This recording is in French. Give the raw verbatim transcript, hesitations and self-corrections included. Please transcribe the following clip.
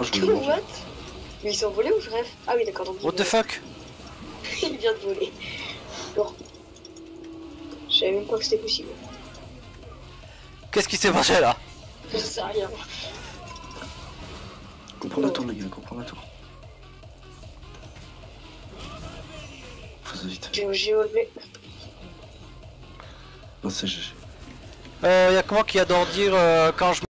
Oh, je voulais What? Mais ils sont volés ou je rêve? Ah oui, d'accord, donc. What the fuck? Il vient de voler. Bon. Je savais même pas que c'était possible. Qu'est-ce qui s'est passé là? Je sais rien. Comprends la tour, les gars, comprends la tour. Faut ça vite. J'ai j'ai levé. Oh, c'est G G. Euh, y'a comment qui adore dire euh, quand je